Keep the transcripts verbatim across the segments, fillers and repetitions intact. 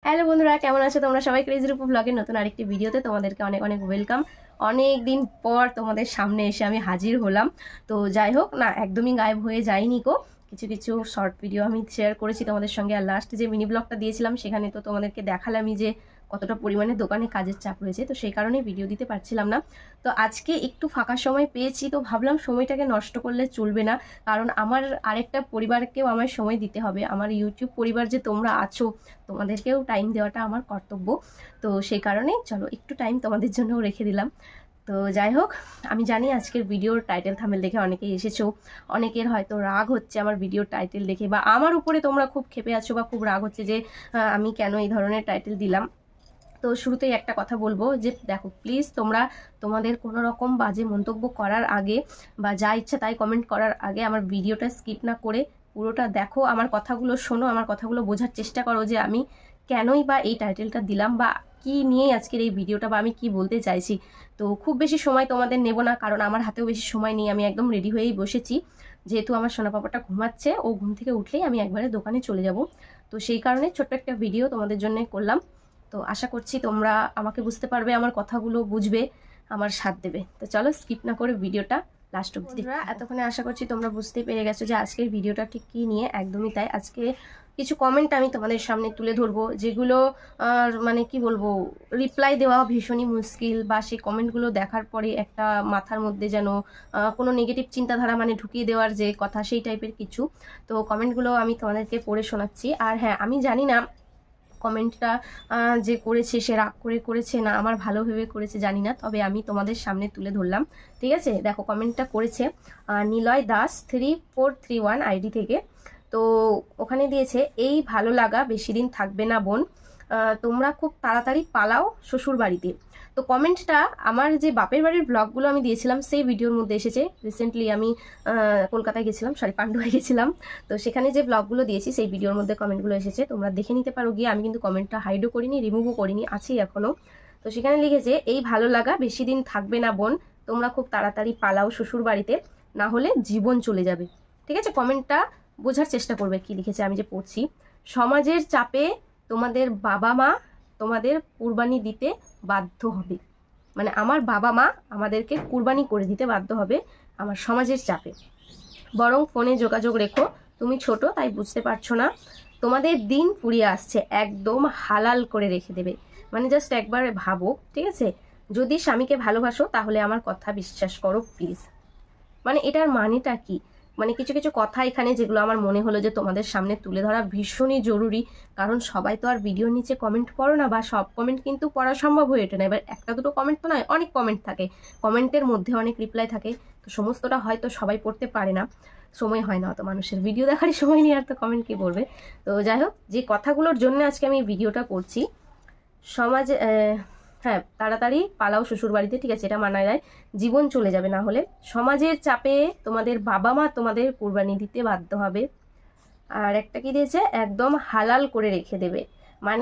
Hello বন্ধুরা, কেমন আছো তোমরা সবাই? ক্রেজি রূপু ব্লগের নতুন আরেকটি ভিডিওতে তোমাদেরকে অনেক অনেক ওয়েলকাম। অনেক দিন পর তোমাদের সামনে এসে আমি হাজির হলাম। তো যাই হোক না, একদমই গায়েব হয়ে যাইনি কো। কিছু কিছু শর্ট ভিডিও আমি শেয়ার করেছি তোমাদের সঙ্গে, আর লাস্ট যে মিনি ব্লগটা দিয়েছিলাম সেখানে তো তোমাদেরকে দেখালামই যে কতটা পরিমাণে দোকানে কাজের চাপ রয়েছে, তো সেই কারণে ভিডিও দিতে পারছিলাম না। তো আজকে একটু ফাঁকা সময় পেয়েছি, তো ভাবলাম সময়টাকে নষ্ট করলে চলবে না, কারণ আমার আরেকটা পরিবারকেও আমার সময় দিতে হবে। আমার ইউটিউব পরিবার যে তোমরা আছো, তোমাদেরকেও টাইম দেওয়াটা আমার কর্তব্য। তো সেই কারণে চলো একটু টাইম তোমাদের জন্যও রেখে দিলাম। তো যাই হোক, আমি জানি আজকের ভিডিওর টাইটেল থাম্বনেল দেখে অনেকেই এসেছো, অনেকের হয়তো রাগ হচ্ছে আমার ভিডিওর টাইটেল দেখে, বা আমার উপরে তোমরা খুব ক্ষেপে আছো বা খুব রাগ হচ্ছে যে আমি কেন এই ধরনের টাইটেল দিলাম। তো শুরুতেই একটা কথা বলবো যে দেখো প্লিজ, তোমরা তোমাদের কোনো রকম বাজে মন্তব্য করার আগে বা যা ইচ্ছা তাই কমেন্ট করার আগে আমার ভিডিওটা স্কিপ না করে পুরোটা দেখো, আমার কথাগুলো শোনো, আমার কথাগুলো বোঝার চেষ্টা করো যে আমি কেনই বা এই টাইটেলটা দিলাম, বা কি নিয়েই আজকের এই ভিডিওটা, বা আমি কি বলতে চাইছি। তো খুব বেশি সময় তোমাদের নেব না, কারণ আমার হাতেও বেশি সময় নেই। আমি একদম রেডি হয়েই বসেছি, যেহেতু আমার সোনা পাপাটা ঘুমাচ্ছে, ও ঘুম থেকে উঠলেই আমি একবারে দোকানে চলে যাব। তো সেই কারণে ছোট্ট একটা ভিডিও তোমাদের জন্য করলাম। তো আশা করছি তোমরা আমাকে বুঝতে পারবে, আমার কথাগুলো বুঝবে, আমার সাথ দেবে। তো চলো স্কিপ না করে ভিডিওটা লাস্ট অবধি। এতক্ষণে আশা করছি তোমরা বুঝতেই পেরে গেছো যে আজকের ভিডিওটা ঠিক কী নিয়ে। একদমই তাই, আজকে কিছু কমেন্ট আমি তোমাদের সামনে তুলে ধরবো, যেগুলো মানে কি বলবো, রিপ্লাই দেওয়া ভীষণই মুশকিল, বা সেই কমেন্টগুলো দেখার পরে একটা মাথার মধ্যে যেন কোনো নেগেটিভ চিন্তাধারা মানে ঢুকিয়ে দেওয়ার যে কথা, সেই টাইপের কিছু। তো কমেন্টগুলো আমি তোমাদেরকে পড়ে শোনাচ্ছি। আর হ্যাঁ, আমি জানি না কমেন্টটা যে করেছে সে রাগ করে করেছে না আমার ভালো ভেবে করেছে জানি না, তবে আমি তোমাদের সামনে তুলে ধরলাম, ঠিক আছে? দেখো কমেন্টটা করেছে Niloy Das three four three one ID থেকে। তো ওখানে দিয়েছে, এই ভালো লাগা বেশি দিন থাকবে না বোন, তোমরা খুব তাড়াতাড়ি পালাও শ্বশুর বাড়িতে। তো কমেন্টটা আমার যে বাপের বাড়ির ব্লগগুলো আমি দিয়েছিলাম সেই ভিডিওর মধ্যে এসেছে। রিসেন্টলি আমি কলকাতায় গেছিলাম, সরি পান্ডুয়ায় গেছিলাম, তো সেখানে যে ব্লগগুলো দিয়েছি সেই ভিডিওর মধ্যে কমেন্টগুলো এসেছে, তোমরা দেখে নিতে পারো গিয়ে। আমি কিন্তু কমেন্টটা হাইডও করিনি, রিমুভও করিনি, আছেই এখনও। তো সেখানে লিখেছে, এই ভালো লাগা বেশি দিন থাকবে না বোন, তোমরা খুব তাড়াতাড়ি পালাও শ্বশুর বাড়িতে, না হলে জীবন চলে যাবে। ঠিক আছে, কমেন্টটা বোঝার চেষ্টা করবে কি লিখেছে, আমি যে পড়ছি। সমাজের চাপে তোমাদের বাবা মা তোমাদের কুরবানি দিতে বাধ্য হবে, মানে আমার বাবা মা আমাদেরকে কুরবানি করে দিতে বাধ্য হবে আমার সমাজের চাপে। বরং ফোনে যোগাযোগ রেখো, তুমি ছোট তাই বুঝতে পারছো না, তোমাদের দিন ফুরিয়ে আসছে, একদম হালাল করে রেখে দেবে। মানে জাস্ট একবার ভাবো, ঠিক আছে? যদি স্বামীকে ভালোবাসো তাহলে আমার কথা বিশ্বাস করো প্লিজ। মানে এটার মানেটা কি? মানে কিছু কিছু কথা এখানে যেগুলো আমার মনে হলো যে তোমাদের সামনে তুলে ধরা ভীষণই জরুরি, কারণ সবাই তো আর ভিডিওর নিচে কমেন্ট পড়ো না, বা সব কমেন্ট কিন্তু পড়া সম্ভব হয়ে ওঠে না। এবার একটা দুটো কমেন্ট তো নয়, অনেক কমেন্ট থাকে, কমেন্টের মধ্যে অনেক রিপ্লাই থাকে, তো সমস্তটা হয়তো সবাই পড়তে পারে না, সময় হয় না অত মানুষের, ভিডিও দেখারই সময় নিয়ে আর তো কমেন্ট কি পড়বে। তো যাই হোক, যে কথাগুলোর জন্য আজকে আমি ভিডিওটা করছি, সমাজে হ্যাঁ তাড়াতাড়ি পালাও শ্বশুর বাড়িতে, ঠিক আছে, এটা মানা যায়, জীবন চলে যাবে, না হলে সমাজের চাপে তোমাদের বাবা মা তোমাদের কুরবানি দিতে বাধ্য হবে। আর একটা কি দিয়েছে, একদম হালাল করে রেখে দেবে, মানে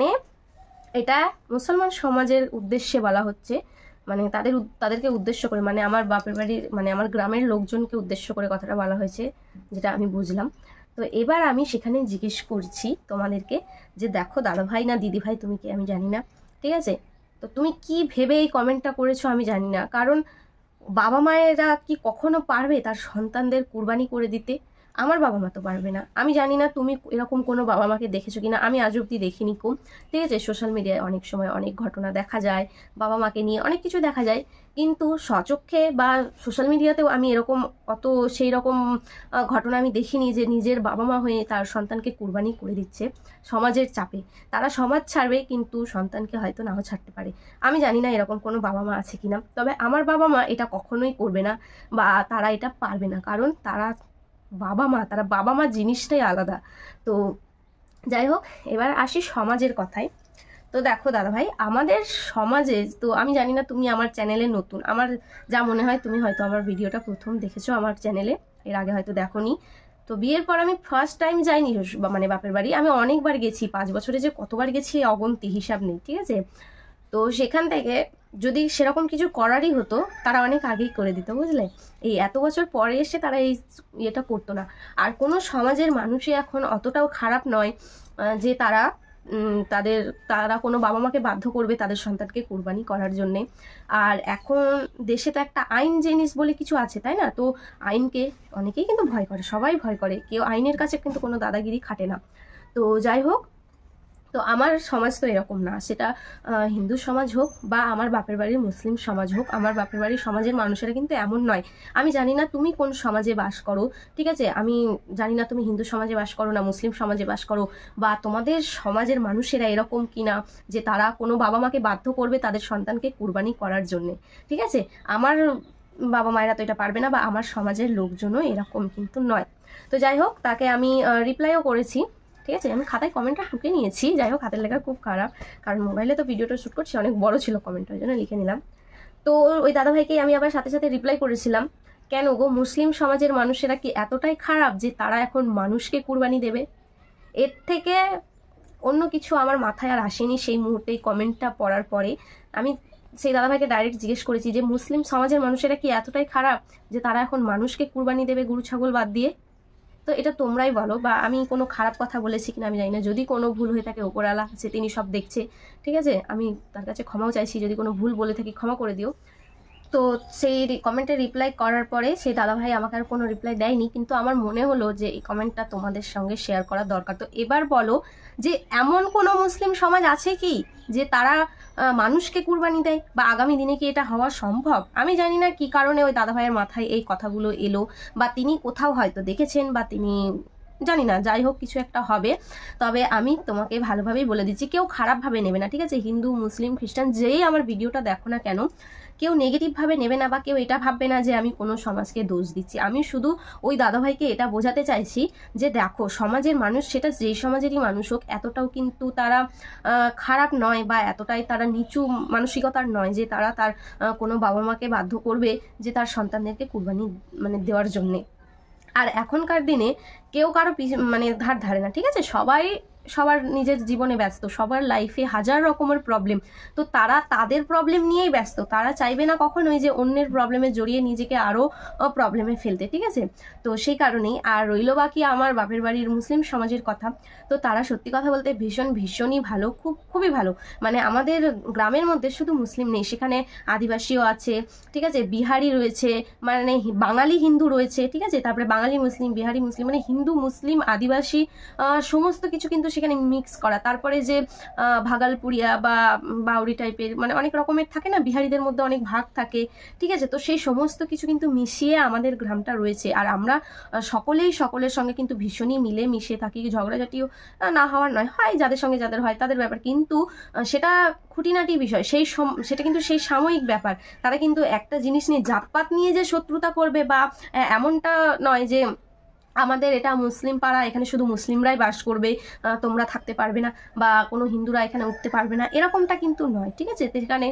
এটা মুসলমান সমাজের উদ্দেশ্যে বলা হচ্ছে, মানে তাদের তাদেরকে উদ্দেশ্য করে, মানে আমার বাপের বাড়ির মানে আমার গ্রামের লোকজনকে উদ্দেশ্য করে কথাটা বলা হয়েছে, যেটা আমি বুঝলাম। তো এবার আমি সেখানে জিজ্ঞেস করছি তোমাদেরকে যে দেখো দাদা ভাই না দিদি ভাই, তুমি কি আমি জানি না, ঠিক আছে? তো তুমি কি ভেবে এই কমেন্টটা করেছো আমি জানি না, কারণ বাবা মায়েরা কি কখনো পারবে তার সন্তানদের কুরবানি করে দিতে? আমার বাবা মা তো পারবে না। আমি জানি না তুমি এরকম কোনো বাবা মাকে দেখেছো কিনা, আমি আজ অব্দি দেখিনি কম, ঠিক আছে? সোশ্যাল মিডিয়ায় অনেক সময় অনেক ঘটনা দেখা যায়, বাবা মাকে নিয়ে অনেক কিছু দেখা যায়, কিন্তু সচক্ষে বা সোশ্যাল মিডিয়াতেও আমি এরকম অত সেই রকম ঘটনা আমি দেখিনি যে নিজের বাবা মা হয়ে তার সন্তানকে কুরবানি করে দিচ্ছে সমাজের চাপে। তারা সমাজ ছাড়বে কিন্তু সন্তানকে হয়তো নাও ছাড়তে পারে। আমি জানি না এরকম কোনো বাবা মা আছে কিনা, তবে আমার বাবা মা এটা কখনোই করবে না, বা তারা এটা পারবে না, কারণ তারা বাবা মা, তারা বাবা মা জিনিসটাই আলাদা। তো যাই হোক, এবার আসি সমাজের কথায়। তো দেখো দাদা ভাই, আমাদের সমাজে তো আমি জানি না, তুমি আমার চ্যানেলে নতুন, আমার যা মনে হয় তুমি হয়তো আমার ভিডিওটা প্রথম দেখেছো আমার চ্যানেলে, এর আগে হয়তো দেখোনি। তো বিয়ের পর আমি ফার্স্ট টাইম যাইনি মানে বাপের বাড়ি, আমি অনেকবার গেছি, পাঁচ বছরে যে কতবার গেছি অগন্তি হিসাব নেই, ঠিক আছে? তো সেখান থেকে যদি সেরকম কিছু করারই হতো তারা অনেক আগেই করে দিত, বুঝলে? এই এত বছর পরে এসে তারা এই ইয়েটা করতো না। আর কোনো সমাজের মানুষই এখন অতটাও খারাপ নয় যে তারা তাদের তারা কোনো বাবা মাকে বাধ্য করবে তাদের সন্তানকে কুরবানি করার জন্যে। আর এখন দেশে তো একটা আইন জিনিস বলে কিছু আছে, তাই না? তো আইনকে অনেকেই কিন্তু ভয় করে, সবাই ভয় করে, কেউ আইনের কাছে কিন্তু কোনো দাদাগিরি খাটে না। তো যাই হোক, তো আমার সমাজ তো এরকম না, সেটা হিন্দু সমাজ হোক বা আমার বাপের বাড়ির মুসলিম সমাজ হোক, আমার বাপের বাড়ির সমাজের মানুষেরা কিন্তু এমন নয়। আমি জানি না তুমি কোন সমাজে বাস করো, ঠিক আছে? আমি জানি না তুমি হিন্দু সমাজে বাস করো না মুসলিম সমাজে বাস করো, বা তোমাদের সমাজের মানুষেরা এরকম কিনা যে তারা কোনো বাবা মাকে বাধ্য করবে তাদের সন্তানকে কুরবানি করার জন্যে, ঠিক আছে? আমার বাবা মায়েরা তো এটা পারবে না, বা আমার সমাজের লোকজনও এরকম কিন্তু নয়। তো যাই হোক, তাকে আমি রিপ্লাইও করেছি, ঠিক আছে? আমি খাতায় কমেন্টটা টুকে নিয়েছি। যাই হোক, হাতের লেখা খুব খারাপ, কারণ মোবাইলে তো ভিডিওটা শ্যুট করছি, অনেক বড় ছিল কমেন্টটা, ওই জন্য লিখে নিলাম। তো ওই দাদাভাইকেই আমি আবার সাথে সাথে রিপ্লাই করেছিলাম, কেন গো, মুসলিম সমাজের মানুষেরা কি এতটাই খারাপ যে তারা এখন মানুষকে কুরবানি দেবে? এর থেকে অন্য কিছু আমার মাথায় আর আসেনি সেই মুহূর্তে। কমেন্টটা পড়ার পরে আমি সেই দাদাভাইকে ডাইরেক্ট জিজ্ঞেস করেছি যে মুসলিম সমাজের মানুষেরা কি এতটাই খারাপ যে তারা এখন মানুষকে কুরবানি দেবে গরু ছাগল বাদ দিয়ে? তো এটা তোমরাই বলো, বা আমি কোনো খারাপ কথা বলেছি কিনা আমি জানি না। যদি কোনো ভুল হয়ে থাকে, ওপরওয়ালা আছে, তিনি সব দেখছে, ঠিক আছে? আমি তার কাছে ক্ষমাও চাইছি, যদি কোনো ভুল বলে থাকি ক্ষমা করে দিও। তো সেই কমেন্টে রিপ্লাই করার পরে সেই দাদাভাই আমাকে আর কোনো রিপ্লাই দেয়নি, কিন্তু আমার মনে হলো যে এই কমেন্টটা তোমাদের সঙ্গে শেয়ার করা দরকার। তো এবার বলো যে এমন কোনো মুসলিম সমাজ আছে কি যে তারা মানুষকে কুরবানি দেয়, বা আগামী দিনে কি এটা হওয়া সম্ভব? আমি জানি না কি কারণে ওই দাদাভাইয়ের মাথায় এই কথাগুলো এলো, বা তিনি কোথাও হয়তো দেখেছেন, বা তিনি জানি না, যাই হোক কিছু একটা হবে। তবে আমি তোমাকে ভালোভাবেই বলে দিচ্ছি, কেউ খারাপভাবে নেবে না, ঠিক আছে? হিন্দু মুসলিম খ্রিস্টান যেই আমার ভিডিওটা দেখো না কেন, কেউ নেগেটিভভাবে নেবে না, বা কেউ এটা ভাববে না যে আমি কোনো সমাজকে দোষ দিচ্ছি। আমি শুধু ওই দাদাভাইকে এটা বোঝাতে চাইছি যে দেখো, সমাজের মানুষ, সেটা যেই সমাজেরই মানুষ হোক, এতটাও কিন্তু তারা খারাপ নয়, বা এতটাই তারা নিচু মানসিকতার নয় যে তারা তার কোনো বাবা মাকে বাধ্য করবে যে তার সন্তানদেরকে কুরবানি মানে দেওয়ার জন্যে। আর এখনকার দিনে কেউ কারো মানে ধার ধারে না, ঠিক আছে? সবাই সবার নিজের জীবনে ব্যস্ত, সবার লাইফে হাজার রকমের প্রবলেম, তো তারা তাদের প্রবলেম নিয়েই ব্যস্ত। তারা চাইবে না কখনোই যে অন্যের প্রবলেমে জড়িয়ে নিজেকে আরও প্রবলেমে ফেলতে, ঠিক আছে? তো সেই কারণেই। আর রইল বাকি আমার বাপের বাড়ির মুসলিম সমাজের কথা, তো তারা সত্যি কথা বলতে ভীষণ ভীষণই ভালো, খুব খুবই ভালো। মানে আমাদের গ্রামের মধ্যে শুধু মুসলিম নেই, সেখানে আদিবাসীও আছে, ঠিক আছে? বিহারি রয়েছে, মানে বাঙালি হিন্দু রয়েছে, ঠিক আছে? তারপরে বাঙালি মুসলিম, বিহারি মুসলিম, মানে হিন্দু মুসলিম আদিবাসী সমস্ত কিছু কিন্তু সেখানে মিক্স করা। তারপরে যে ভাগালপুরিয়া বা বাউরি টাইপের, মানে অনেক রকমের থাকে না, বিহারিদের মধ্যে অনেক ভাগ থাকে, ঠিক আছে? তো সেই সমস্ত কিছু কিন্তু মিশিয়ে আমাদের গ্রামটা রয়েছে। আর আমরা সকলেই সকলের সঙ্গে কিন্তু ভীষণই মিলে মিশে থাকি। ঝগড়াঝাটিও না হওয়ার নয়, হয় যাদের সঙ্গে যাদের হয় তাদের ব্যাপার, কিন্তু সেটা খুঁটিনাটি বিষয়, সেই সেটা কিন্তু সেই সাময়িক ব্যাপার। তারা কিন্তু একটা জিনিস নিয়ে, জাতপাত নিয়ে যে শত্রুতা করবে বা এমনটা নয় যে আমাদের এটা মুসলিম পাড়া, এখানে শুধু মুসলিমরাই বাস করবে, তোমরা থাকতে পারবে না, বা কোনো হিন্দুরা এখানে উঠতে পারবে না, এরকমটা কিন্তু নয়, ঠিক আছে? সেখানে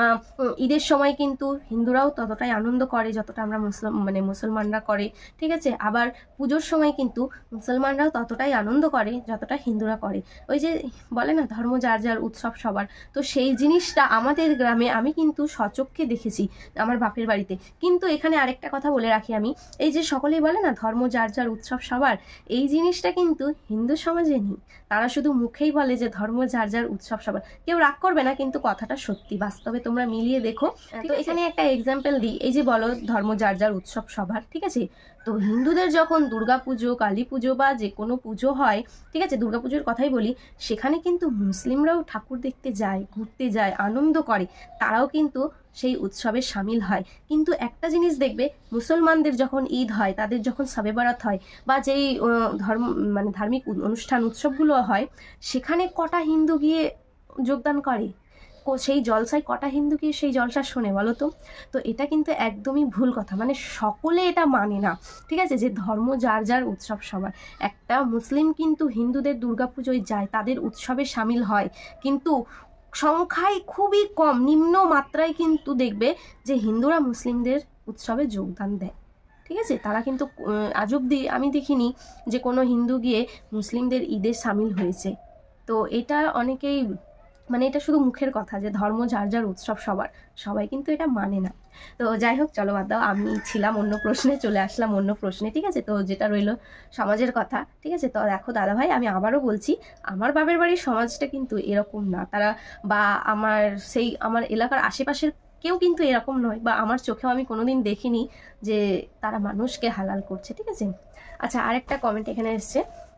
ঈদের সময় কিন্তু হিন্দুরাও ততটাই আনন্দ করে যতটা আমরা মুসলিম মানে মুসলমানরা করে, ঠিক আছে? আবার পুজোর সময় কিন্তু মুসলমানরাও ততটাই আনন্দ করে যতটা হিন্দুরা করে। ওই যে বলে না, ধর্ম যার যার উৎসব সবার, তো সেই জিনিসটা আমাদের গ্রামে আমি কিন্তু সচক্ষে দেখেছি আমার বাপের বাড়িতে। কিন্তু এখানে আরেকটা কথা বলে রাখি আমি, এই যে সকলেই বলে না ধর্ম যার যার উৎসব সবার, এই জিনিসটা কিন্তু হিন্দু সমাজে নেই। তারা শুধু মুখেই বলে যে ধর্ম যার যার উৎসব সবার, কেউ রাগ করবে না, কিন্তু কথাটা সত্যি, বাস্তবে তোমরা মিলিয়ে দেখো। তো এখানে একটা এক্সাম্পল দিই, এই যে বলো ধর্ম যার যার উৎসব সবার, ঠিক আছে? তো হিন্দুদের যখন দুর্গা পুজো, কালী পুজো বা যে কোনো পুজো হয়, ঠিক আছে, দুর্গা পুজোর কথাই বলি, সেখানে কিন্তু মুসলিমরাও ঠাকুর দেখতে যায়, ঘুরতে যায়, আনন্দ করে, তারাও কিন্তু সেই উৎসবে সামিল হয়। কিন্তু একটা জিনিস দেখবে, মুসলমানদের যখন ঈদ হয়, তাদের যখন শবে বরাত হয়, বা যেই ধর্ম মানে ধার্মিক অনুষ্ঠান উৎসবগুলো হয়, সেখানে কটা হিন্দু গিয়ে যোগদান করে? সেই জলসায় কটা হিন্দু গিয়ে সেই জলসা শোনে বলো তো? তো এটা কিন্তু একদমই ভুল কথা, মানে সকলে এটা মানে না, ঠিক আছে? যে ধর্ম যার যার উৎসব সবার। একটা মুসলিম কিন্তু হিন্দুদের দুর্গাপুজোয় যায়, তাদের উৎসবে সামিল হয়, কিন্তু সংখ্যায় খুবই কম, নিম্ন মাত্রায় কিন্তু দেখবে যে হিন্দুরা মুসলিমদের উৎসবে যোগদান দেয়, ঠিক আছে? তারা কিন্তু আজ অব্দি আমি দেখিনি যে কোনো হিন্দু গিয়ে মুসলিমদের ঈদে সামিল হয়েছে। তো এটা অনেকেই মানে এটা শুধু মুখের কথা যে ধর্ম যার যার উৎসব সবার, সবাই কিন্তু এটা মানে না। তো যাই হোক চলো বাদ দাও, আমি ছিলাম অন্য প্রশ্নে, চলে আসলাম অন্য প্রশ্নে, ঠিক আছে। তো যেটা রইলো সমাজের কথা, ঠিক আছে। তো দেখো দাদা ভাই, আমি আবারও বলছি, আমার বাপের বাড়ির সমাজটা কিন্তু এরকম না, তারা বা আমার সেই আমার এলাকার আশেপাশের কেউ কিন্তু এরকম নয়, বা আমার চোখেও আমি কোনোদিন দেখিনি যে তারা মানুষকে হালাল করছে, ঠিক আছে। আচ্ছা, আরেকটা কমেন্ট এখানে এসছে,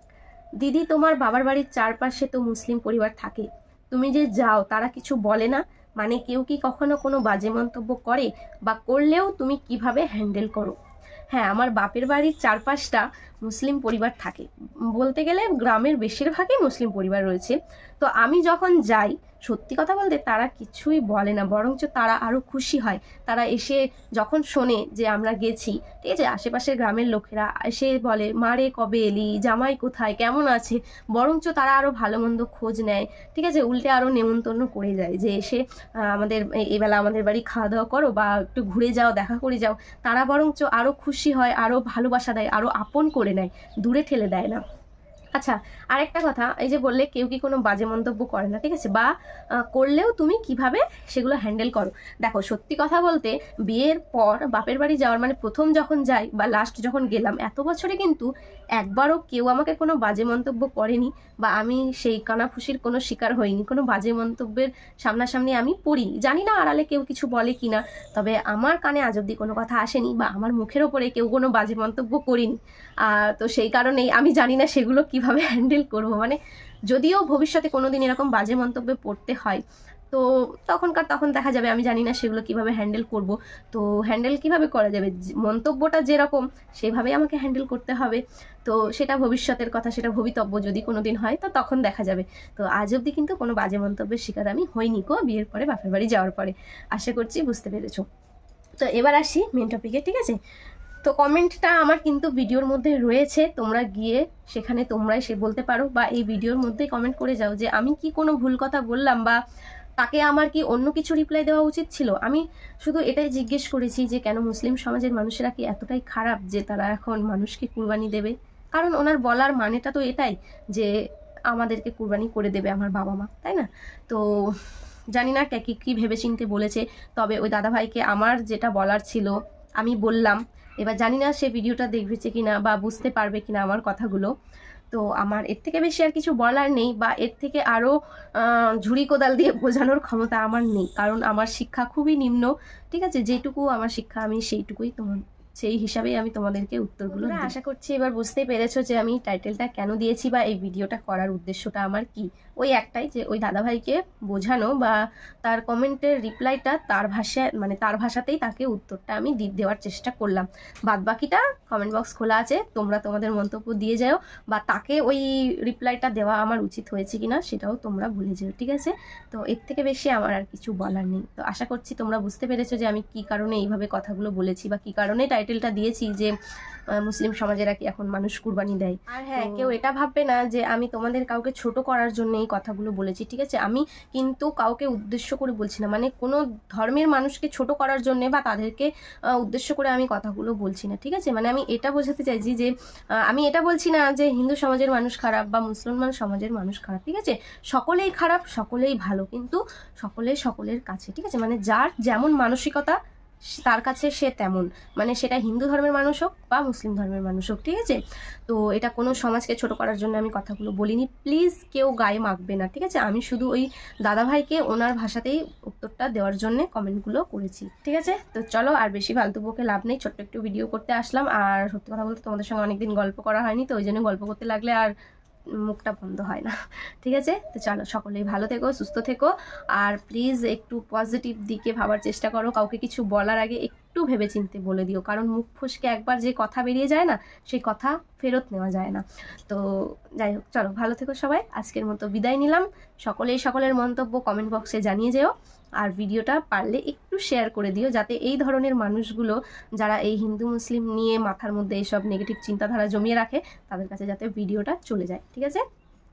দিদি তোমার বাবার বাড়ির চারপাশে তো মুসলিম পরিবার থাকে, তুমি যে যাও তারা কিছু বলে না? মানে কেউ কি কখনো কোনো বাজে মন্তব্য করে, বা করলেও তুমি কিভাবে হ্যান্ডেল করো? হ্যাঁ, আমার বাপের বাড়ির চারপাশটা মুসলিম পরিবার থাকে, বলতে গেলে গ্রামের বেশিরভাগই মুসলিম পরিবার রয়েছে। তো আমি যখন যাই, সত্যি কথা বলতে তারা কিছুই বলে না, বরঞ্চ তারা আরও খুশি হয়। তারা এসে যখন শোনে যে আমরা গেছি, ঠিক আছে, আশেপাশের গ্রামের লোকেরা এসে বলে, মারে কবে এলি, জামাই কোথায়, কেমন আছে, বরঞ্চ তারা আরও ভালো মন্দ খোঁজ নেয়, ঠিক আছে। উল্টে আরও নেমন্তন্ন করে যায় যে এসে আমাদের এবেলা আমাদের বাড়ি খাওয়া দাওয়া করো, বা একটু ঘুরে যাও, দেখা করে যাও। তারা বরঞ্চ আরও খুশি হয়, আরও ভালোবাসা দেয়, আরও আপন করে নেয়, দূরে ঠেলে দেয় না। আচ্ছা, আরেকটা কথা, এই যে বললে কেউ কি কোনো বাজে মন্তব্য করে না, ঠিক আছে, বা করলেও তুমি কিভাবে সেগুলো হ্যান্ডেল করো। দেখো, সত্যি কথা বলতে বিয়ের পর বাপের বাড়ি যাওয়ার মানে প্রথম যখন যাই বা লাস্ট যখন গেলাম, এত বছরে কিন্তু একবারও কেউ আমাকে কোনো বাজে মন্তব্য করেনি, বা আমি সেই কানাফুসির কোনো শিকার হইনি, কোনো বাজে মন্তব্যের সামনাসামনি আমি পড়িনি। জানি না আড়ালে কেউ কিছু বলে কি না, তবে আমার কানে আজ অব্দি কোনো কথা আসেনি, বা আমার মুখের ওপরে কেউ কোনো বাজে মন্তব্য করিনি। তো সেই কারণেই আমি জানি না সেগুলো কিভাবে হ্যান্ডেল করব। মানে যদিও ভবিষ্যতে কোনো দিন এরকম বাজে মন্তব্যে পড়তে হয়, তো তখনকার তখন দেখা যাবে, আমি জানি না সেগুলো কিভাবে হ্যান্ডেল করব। তো হ্যান্ডেল কিভাবে করা যাবে, মন্তব্যটা যেরকম সেভাবেই আমাকে হ্যান্ডেল করতে হবে। তো সেটা ভবিষ্যতের কথা, সেটা ভবিতব্য, যদি কোনো দিন হয় তো তখন দেখা যাবে। তো আজ অবধি কিন্তু কোনো বাজে মন্তব্যের শিকার আমি হইনি কো, বিয়ের পরে বাপের বাড়ি যাওয়ার পরে। আশা করছি বুঝতে পেরেছো। তো এবার আসি মেন টপিকে, ঠিক আছে। তো কমেন্টটা আমার কিন্তু ভিডিওর মধ্যে রয়েছে, তোমরা গিয়ে সেখানে তোমরাই সে বলতে পারো, বা এই ভিডিওর মধ্যেই কমেন্ট করে যাও যে আমি কি কোনো ভুল কথা বললাম, বা তাকে আমার কি অন্য কিছু রিপ্লাই দেওয়া উচিত ছিল। আমি শুধু এটাই জিজ্ঞেস করেছি যে কেন মুসলিম সমাজের মানুষেরা কি এতটাই খারাপ যে তারা এখন মানুষকে কুরবানি দেবে। কারণ ওনার বলার মানেটা তো এটাই যে আমাদেরকে কুরবানি করে দেবে আমার বাবা মা, তাই না? তো জানি না কে কী কী ভেবেচিন্তে বলেছে, তবে ওই দাদাভাইকে আমার যেটা বলার ছিল আমি বললাম। এবার জানি না সে ভিডিওটা দেখবেছে কিনা বা বুঝতে পারবে কিনা আমার কথাগুলো। তো আমার এর থেকে বেশি আর কিছু বলার নেই, বা এর থেকে আরও ঝুড়ি কোদাল দিয়ে বোঝানোর ক্ষমতা আমার নেই, কারণ আমার শিক্ষা খুবই নিম্ন, ঠিক আছে। যেটুকু আমার শিক্ষা আমি সেইটুকুই তোমার সেই হিসাবেই আমি তোমাদেরকে উত্তরগুলো দিই। আশা করছি এবার বুঝতেই পেরেছো যে আমি টাইটেলটা কেন দিয়েছি, বা এই ভিডিওটা করার উদ্দেশ্যটা আমার কি। ওই একটাই যে ওই দাদাভাইকে বোঝানো, বা তার কমেন্টের রিপ্লাইটা তার ভাষায়, মানে তার ভাষাতেই তাকে উত্তরটা আমি দেওয়ার চেষ্টা করলাম। বাদ বাকিটা কমেন্ট বক্স খোলা আছে, তোমরা তোমাদের মন্তব্য দিয়ে যাও, বা তাকে ওই রিপ্লাইটা দেওয়া আমার উচিত হয়েছে কিনা সেটাও তোমরা ভুলে যেও, ঠিক আছে। তো এর থেকে বেশি আমার আর কিছু বলার নেই। তো আশা করছি তোমরা বুঝতে পেরেছো যে আমি কি কারণে এইভাবে কথাগুলো বলেছি, বা কি কারণে টাইটেলটা দিয়েছি যে মুসলিম সমাজেরা কি এখন মানুষ কুরবানি দেয়। আর হ্যাঁ, কেউ এটা ভাববে না যে আমি তোমাদের কাউকে ছোট করার জন্য এই কথাগুলো বলেছি, ঠিক আছে। আমি কিন্তু কাউকে উদ্দেশ্য করে বলছি না, মানে কোনো ধর্মের মানুষকে ছোট করার জন্য বা তাদেরকে উদ্দেশ্য করে আমি কথাগুলো বলছি না, ঠিক আছে। মানে আমি এটা বোঝাতে চাইছি যে আমি এটা বলছি না যে হিন্দু সমাজের মানুষ খারাপ বা মুসলমান সমাজের মানুষ খারাপ, ঠিক আছে। সকলেই খারাপ, সকলেই ভালো, কিন্তু সকলে সকলের কাছে, ঠিক আছে। মানে যার যেমন মানসিকতা তার কাছে সে তেমন, মানে সেটা হিন্দু ধর্মের মানুষ হোক বা মুসলিম ধর্মের মানুষ হোক, ঠিক আছে। তো এটা কোনো সমাজকে ছোট করার জন্য আমি কথাগুলো বলিনি, প্লিজ কেউ গায়ে মাখবে না, ঠিক আছে। আমি শুধু ওই দাদাভাইকে ওনার ভাষাতেই উত্তরটা দেওয়ার জন্য কমেন্টগুলো করেছি, ঠিক আছে। তো চলো আর বেশি ফালতু বকে লাভ নেই, ছোট্ট একটু ভিডিও করতে আসলাম। আর সত্যি কথা বলতে তোমাদের সঙ্গে অনেকদিন গল্প করা হয়নি, তো ওই জন্য গল্প করতে লাগলে আর মুখটা বন্ধ হয় না, ঠিক আছে। তো চলো, সকলেই ভালো থেকো, সুস্থ থেকো, আর প্লিজ একটু পজিটিভ দিকে ভাবার চেষ্টা করো। কাউকে কিছু বলার আগে একটু ভেবে চিন্তে বলে দিও, কারণ মুখ ফসকে একবার যে কথা বেরিয়ে যায় না, সেই কথা ফেরত নেওয়া যায় না। তো যাই হোক, চলো ভালো থেকো সবাই, আজকের মতো বিদায় নিলাম। সকলেই সকলের মন্তব্য কমেন্ট বক্সে জানিয়ে যেও, আর ভিডিওটা পারলে একটু শেয়ার করে দিও, যাতে এই ধরনের মানুষগুলো যারা এই হিন্দু মুসলিম নিয়ে মাথার মধ্যে এইসব নেগেটিভ চিন্তাধারা জমিয়ে রাখে, তাদের কাছে যাতে ভিডিওটা চলে যায়, ঠিক আছে।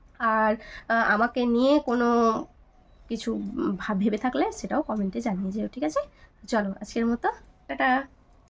আর আমাকে নিয়ে কোনো কিছু ভেবে থাকলে সেটাও কমেন্টে জানিয়ে যেও, ঠিক আছে। চলো আজকের মতো টাটা।